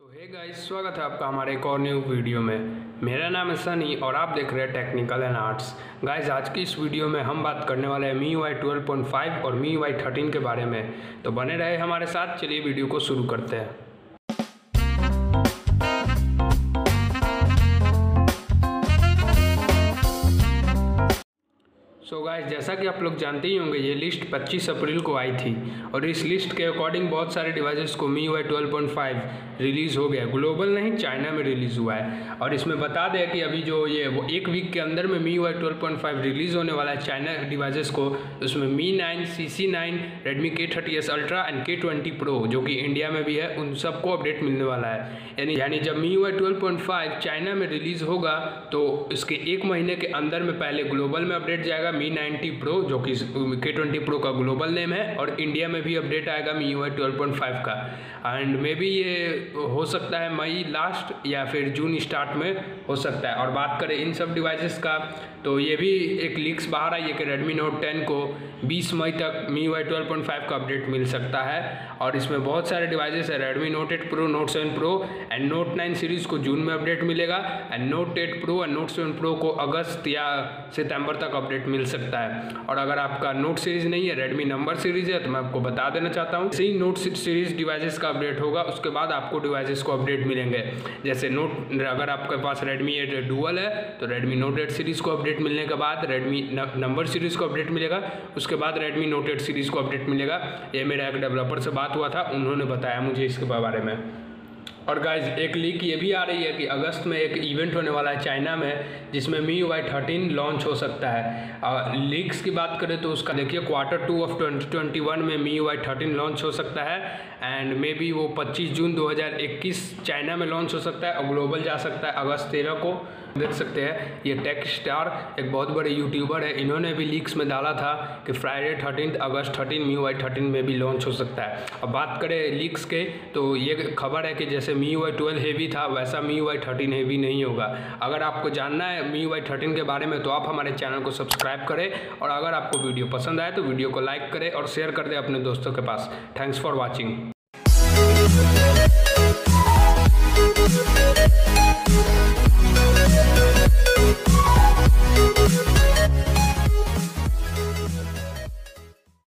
Hey guys, स्वागत है आपका हमारे एक और न्यू वीडियो में। मेरा नाम है सनी और आप देख रहे हैं टेक्निकल एंड आर्ट्स। गाइस, आज की इस वीडियो में हम बात करने वाले हैं MIUI 12.5 और MIUI 13 के बारे में। तो बने रहे हमारे साथ, चलिए वीडियो को शुरू करते हैं। सो गाइस, जैसा कि आप लोग जानते ही होंगे, ये लिस्ट 25 अप्रैल को आई थी और इस लिस्ट के अकॉर्डिंग बहुत सारे डिवाइसेस को MIUI 12.5 रिलीज़ हो गया। ग्लोबल नहीं, चाइना में रिलीज़ हुआ है। और इसमें बता दें कि अभी जो ये वो एक वीक के अंदर में MIUI 12.5 रिलीज़ होने वाला है चाइना डिवाइसेस को। उसमें Mi 9, CC 9, Redmi K30s Ultra and K20 Pro जो कि इंडिया में भी है, उन सबको अपडेट मिलने वाला है। यानी जब MIUI 12.5 चाइना में रिलीज़ होगा तो इसके एक महीने के अंदर में पहले ग्लोबल में अपडेट जाएगा Mi 90 Pro जो कि K20 Pro का ग्लोबल नेम है, और इंडिया में भी अपडेट आएगा MIUI 12.5 का। एंड मे बी ये हो सकता है मई लास्ट या फिर जून स्टार्ट में हो सकता है। और बात करें इन सब डिवाइसेस का, तो ये भी एक लीक्स बाहर आई है कि Redmi Note 10 को 20 मई तक MIUI 12.5 का अपडेट मिल सकता है। और इसमें बहुत सारे डिवाइसेस है, Redmi Note 8 Pro, Note 7 Pro and Note 9 series को जून में अपडेट मिलेगा and Note 8 Pro and Note 7 Pro को अगस्त या सितंबर तक अपडेट मिल सकता है। और अगर आपका नोट सीरीज़ नहीं है, Redmi नंबर सीरीज़ है, तो मैं आपको बता देना चाहता हूँ, इसी नोट सीरीज़ डिवाइसेस का अपडेट होगा, उसके बाद आपको डिवाइसेस को अपडेट मिलेंगे। जैसे अगर आपके पास Redmi 8 डुअल है तो Redmi Note 8 सीरीज़ को अपडेट मिलने के बाद Redmi नंबर सीरीज़ को अपडेट मिलेगा, उसके बाद Redmi Note 8 सीरीज़ को अपडेट मिलेगा। ये मेरा एक डेवलपर से बात हुआ था, उन्होंने बताया मुझे इसके बारे में। और गाइज, एक लीक ये भी आ रही है कि अगस्त में एक इवेंट होने वाला है चाइना में जिसमें MIUI 13 लॉन्च हो सकता है। लीक्स की बात करें तो उसका देखिए Q2 ऑफ 2021 में MIUI 13 लॉन्च हो सकता है एंड मे बी वो 25 जून 2021 चाइना में लॉन्च हो सकता है और ग्लोबल जा सकता है अगस्त 13 को। देख सकते हैं, ये टेक स्टार एक बहुत बड़े यूट्यूबर है, इन्होंने भी लीक्स में डाला था कि फ्राइडे 13 अगस्त 13 MIUI 13 में भी लॉन्च हो सकता है। अब बात करें लीक्स के, तो ये खबर है कि जैसे MIUI 12 हेवी था वैसा MIUI 13 हेवी नहीं होगा। अगर आपको जानना है MIUI 13 के बारे में तो आप हमारे चैनल को सब्सक्राइब करें, और अगर आपको वीडियो पसंद आए तो वीडियो को लाइक करें और शेयर कर दें अपने दोस्तों के पास। Thanks for watching.